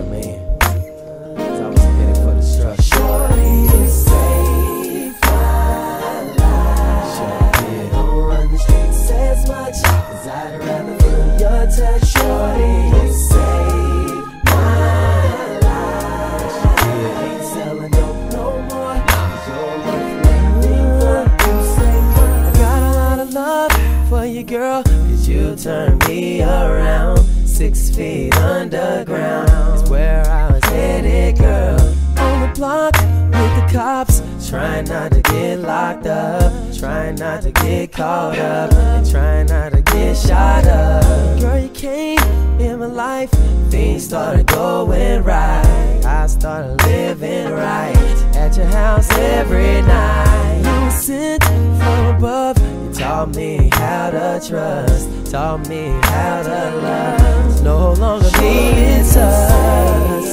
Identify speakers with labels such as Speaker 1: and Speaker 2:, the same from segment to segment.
Speaker 1: what I mean? 'Cause I was headed for the struggle.
Speaker 2: Shorty, you saved my life.
Speaker 1: Sure did.
Speaker 2: Don't run the streets as much, 'cause I'd rather feel your touch. Shorty, you saved my life. Ain't selling dope no more, 'cause you're worth living for. You saved my life.
Speaker 1: I got a lot of love for you, girl, 'cause you turned me around. 6 feet underground is where I was headed, girl. On the block with the cops, trying not to get locked up, trying not to get caught up, and trying not to get shot up. Girl, you came in my life, things started going right. I started living right at your house every night. You were sent from above, you taught me how to trust, taught me how to love. It's no longer me, it's us.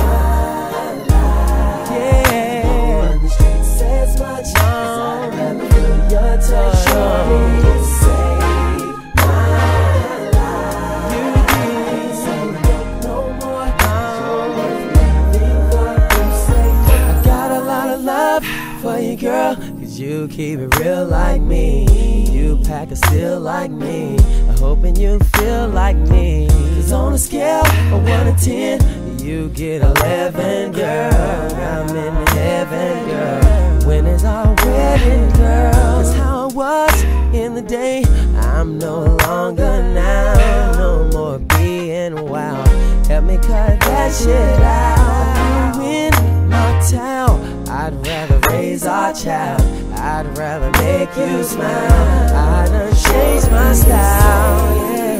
Speaker 1: For you, girl, 'cause you keep it real like me. You pack a still like me. I'm hoping you feel like me. 'Cause on a scale of 1 to 10, you get 11, girl. I'm in heaven, girl, when it's all wedding, girl. That's how it was in the day, I'm no longer now. No more being wild, help me cut that shit out. You in my town, I'd rather raise our child, I'd rather make you smile. I done changed my style, yeah.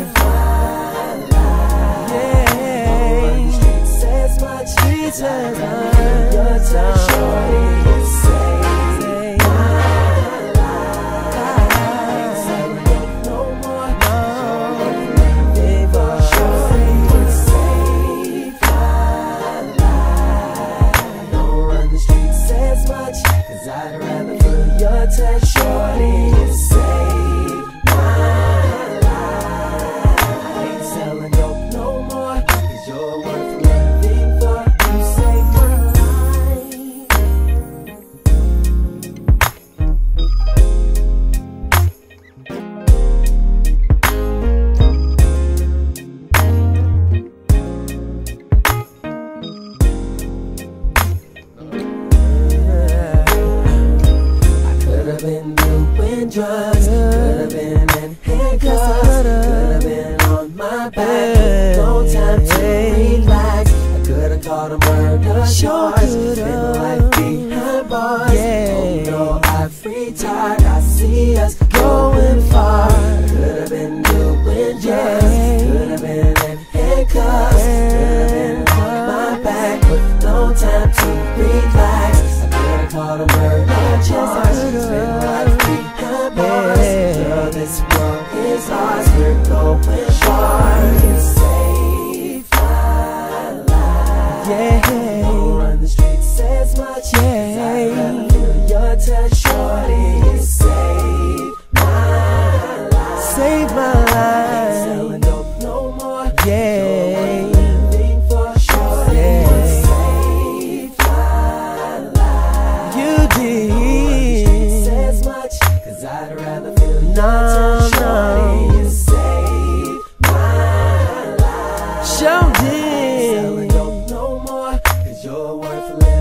Speaker 1: Yeah,
Speaker 2: Says much,
Speaker 1: streets as
Speaker 2: your touch, shorty, you saved my life. Ain't selling dope no more, shorty, you saved my life. Don't run the streets as much, 'cause I'd rather feel your touch. Shorty, you saved my life. Ain't selling dope no more, 'cause you're worth living for. You saved my been doing drugs, could've been in handcuffs, could've been on my back, no time to relax. I could've caught a murder charge, spent life behind bars. Oh no, I've retired, I see us going far. Could've been doing drugs, could've been in handcuffs, could've been on my back, with no time to relax. I could've caught a murder charge, spent life behind bars. Girl, this world is ours, we're going far. You saved my life.
Speaker 1: yeah.
Speaker 2: Don't run the streets as much, 'cause I'd rather feel your touch. Shorty, you saved my life.
Speaker 1: Save my
Speaker 2: Ain't selling
Speaker 1: life,
Speaker 2: dope no more,
Speaker 1: yeah.
Speaker 2: living for. Shorty,
Speaker 1: Yeah.
Speaker 2: you saved my life.
Speaker 1: You did.
Speaker 2: Says much, 'cause I'd rather feel your
Speaker 1: No,
Speaker 2: touch.
Speaker 1: no.
Speaker 2: Shorty, you saved my life.
Speaker 1: Sure
Speaker 2: Selling
Speaker 1: did.
Speaker 2: dope no more, 'cause you're worth living.